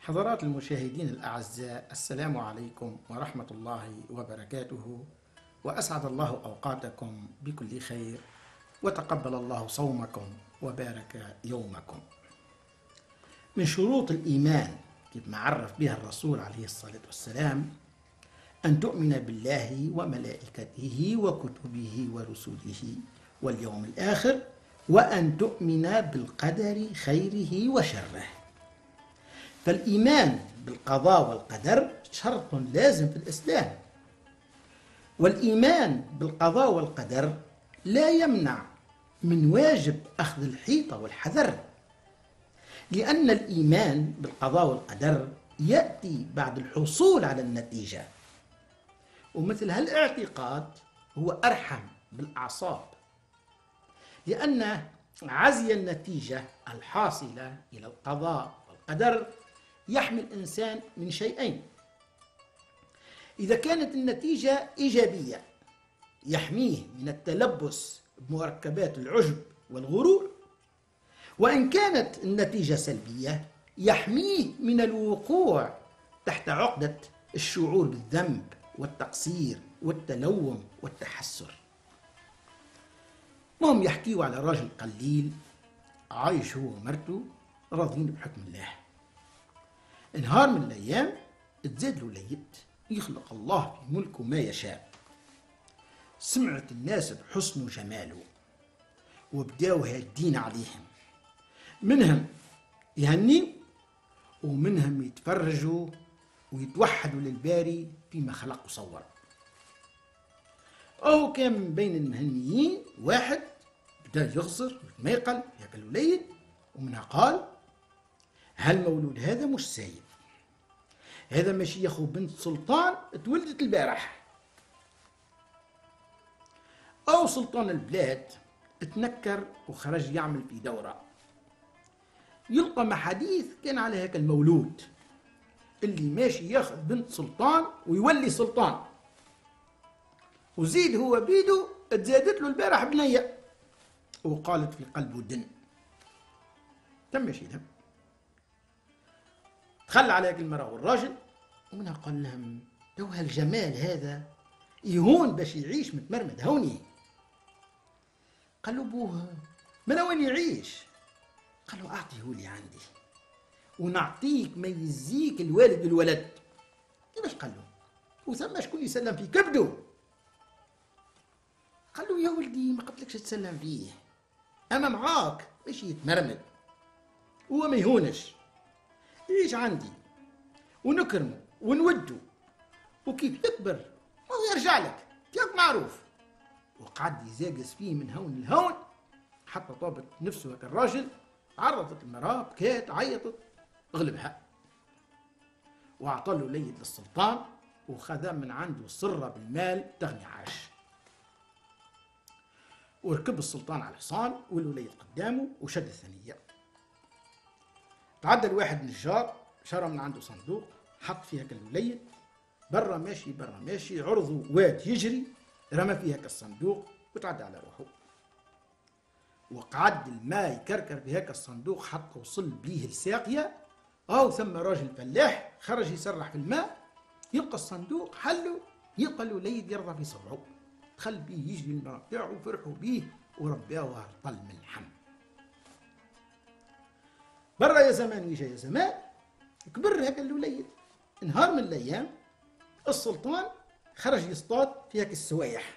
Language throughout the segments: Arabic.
حضرات المشاهدين الأعزاء، السلام عليكم ورحمة الله وبركاته، وأسعد الله أوقاتكم بكل خير، وتقبل الله صومكم وبارك يومكم. من شروط الإيمان كيف ما عرف بها الرسول عليه الصلاة والسلام أن تؤمن بالله وملائكته وكتبه ورسله واليوم الآخر، وأن تؤمن بالقدر خيره وشره. فالإيمان بالقضاء والقدر شرط لازم في الإسلام، والإيمان بالقضاء والقدر لا يمنع من واجب أخذ الحيطة والحذر، لأن الإيمان بالقضاء والقدر يأتي بعد الحصول على النتيجة، ومثل هالاعتقاد هو أرحم بالأعصاب، لأن عزي النتيجة الحاصلة إلى القضاء والقدر يحمي الإنسان من شيئين: إذا كانت النتيجة إيجابية يحميه من التلبس بمركبات العجب والغرور، وإن كانت النتيجة سلبية يحميه من الوقوع تحت عقدة الشعور بالذنب والتقصير والتلوم والتحسر. هم يحكيوا على راجل قليل عايش هو ومرته راضين بحكم الله. نهار من الأيام تزاد له ليت، يخلق الله في ملكه ما يشاء. سمعت الناس بحسن وجماله وبداوا هادين عليهم، منهم يهنيوا ومنهم يتفرجوا ويتوحدوا للباري فيما خلق وصور. أو كان من بين المهنيين واحد بدا يغزر ويتميقل ياكل الوليد، ومنها قال: هالمولود هذا مش سايب، هذا ماشي ياخو بنت سلطان تولدت البارح. أو سلطان البلاد تنكر وخرج يعمل في دورة، يلقى محاديث كان على هيك المولود اللي ماشي ياخذ بنت سلطان ويولي سلطان، وزيد هو بيدو تزادت له البارح بنية وقالت في قلبه دن. تم ماشي دم، تخلى على هيك المرأة والراجل، ومنها قال لهم: لو هالجمال هذا يهون باش يعيش متمرمد هوني. قالوا: بوه ما وين يعيش؟ قالوا: أعطيه لي عندي ونعطيك ما يزيك الوالد بالولد. كيفاش؟ قال له: وثم شكون يسلم في كبده؟ قال له: يا ولدي ما قلتلكش تسلم فيه، أما معاك ماشي يتمرمد، هو ما يهونش، يعيش عندي ونكرمه ونوده، وكيف يكبر هو يرجع لك ياك معروف. وقعد يزاقس فيه من هون لهون حتى طابت نفسه هكا الراجل. عرضت المرأة بكات عيطت، غلبها واعطى له ليد للسلطان، وخذا من عنده سرة بالمال تغني عاش. وركب السلطان على الحصان والوليد قدامه وشد الثنية. تعدى الواحد نجار شرى من عنده صندوق، حط فيها الوليد، برا ماشي برا ماشي، عرضه واد يجري، رمى فيها الصندوق وتعدى على روحه. وقعد الماء يكركر بهيك الصندوق حتى وصل بيه الساقية. أو ثم راجل فلاح خرج يسرح في الماء، يلقى الصندوق حله، يلقى الوليد يرضى في صبعه، دخل بيه يجري الماء بتاعه وفرحوا بيه ورباوه طل من الحم. برا يا زمان ويجا يا زمان، كبر هكا الوليد. نهار من الأيام السلطان خرج يصطاد في هاك السوايح،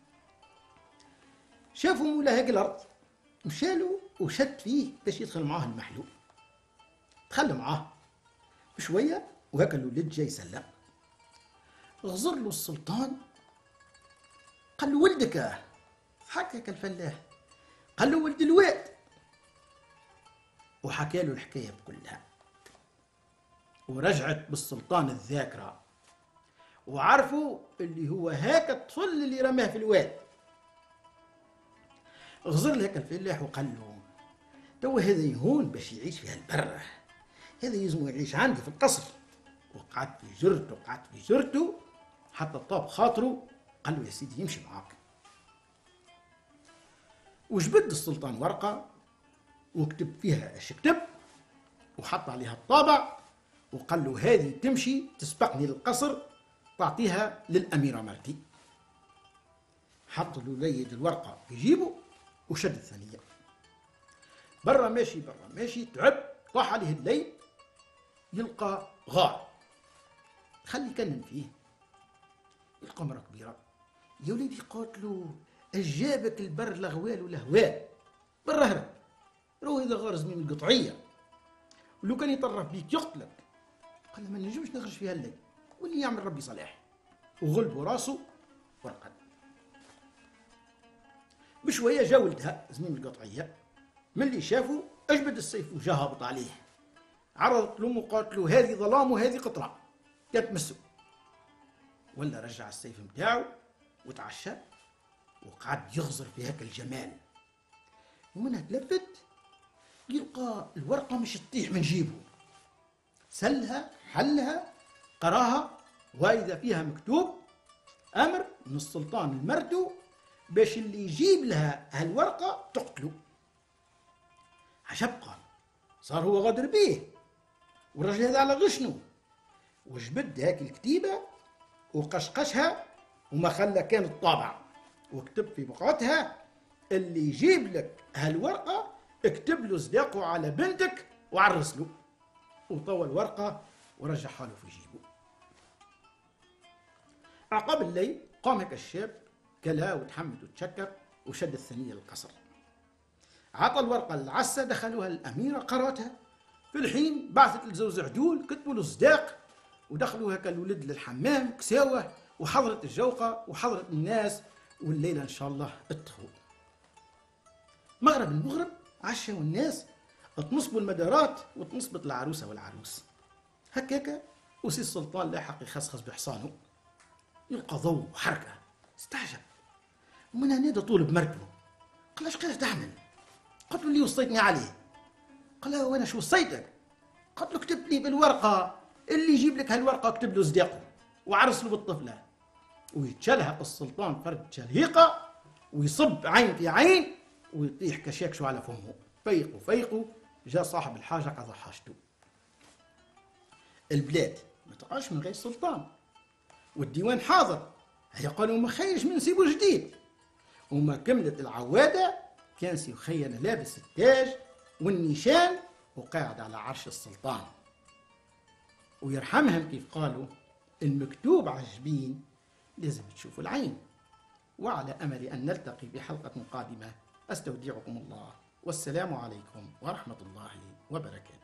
شافوا مولا هاك الأرض، مشالو وشد فيه باش يدخل معاه المحلول. دخل معاه بشوية وهكا الولد جاي يسلم، غزر له السلطان، قال له: ولدك؟ حكى هكا الفلاح، قال له: ولد الواد. وحكى له الحكاية كلها، ورجعت بالسلطان الذاكرة، وعرفوا اللي هو هاك الطفل اللي رماه في الواد. غزر له هاك الفلاح وقال له: تو هذا يهون باش يعيش في هالبرة، هذا يلزم يعيش عندي في القصر. وقعد في جرته قعد في جرته حتى طاب خاطره، قال له: يا سيدي يمشي معاك. وجبد السلطان ورقة وكتب فيها اش كتب، وحط عليها الطابع، وقال له هذه تمشي تسبقني للقصر تعطيها للأميرة مرتي. حط له ليد الورقة في جيبه وشد الثانية. برا ماشي تعب، طاح عليه الليل، يلقى غار خلي يكلم فيه، يلقى مرة كبيرة. يا وليدي قالت له أجابك البر الأغوال والأهوال، برا هرب، روح إذا غار زميم القطعية ولو كان يطرف بيك يقتلك. قال ما نجمش نخرج فيها الليل، واللي يعمل ربي صلاح. وغلبوا راسه ورقد. بشوية جا ولدها زميم القطعية، من اللي شافه أجبد السيف وجا هابط عليه. عرضت لأمه وقالت له هذه ظلام وهذه قطرة، كانت تمسه. ولا رجع السيف متاعو وتعشى وقعد يغزر في هاك الجمال. ومنها تلفت يلقى الورقة مش تطيح من جيبه. سلها حلها قراها، وإذا فيها مكتوب أمر من السلطان المردو باش اللي يجيب لها هالورقة تقتله. عجب، قال صار هو غدر بيه والرجل هذا على غشنه. وجبد هاك الكتيبة وقشقشها وما خلى كانت طابعة، وكتب في بقعتها اللي يجيب لك هالورقة اكتب له صداقه على بنتك وعرس له. وطوى الورقة ورجعها له في جيبه. عقب الليل قام هيك الشاب كلا وتحمد وتشكر وشد الثنية للقصر. عطى الورقة للعسة، دخلوها الأميرة قراتها. في الحين بعثت لزوز عدول كتبوا له صداق، ودخلوا هكا الولد للحمام كساوة، وحضرت الجوقة وحضرت الناس، والليلة إن شاء الله اتخذ. مغرب المغرب عشاو الناس، تنصبوا المدارات وتنصبت العروسة والعروس. هكاكا وسي السلطان لاحق يخصخص بحصانه، يلقى ضوء وحركة، استعجب. ومن هنا طول بمركبه، قال اش قاعد تعمل؟ قلت له اللي وصيتني عليه. قال له وانا شو وصيتك؟ قلت له كتب لي بالورقة اللي يجيب لك هالورقة اكتب له صداقه وعرس له بالطفلة. ويتشلهق السلطان فرد شلهيقة ويصب عين في عين ويطيح كشاكشو على فمه. فيقوا جاء صاحب الحاجة قضى حاجته. البلاد ما تقعش من غير سلطان، والديوان حاضر. هيا قالوا ما خيرش من سيبو جديد. وما كملت العوادة كان سي خينا لابس التاج والنيشان وقاعد على عرش السلطان. ويرحمهم كيف قالوا المكتوب عجبين لازم تشوفوا العين. وعلى أمل أن نلتقي بحلقة قادمة، أستودعكم الله والسلام عليكم ورحمة الله وبركاته.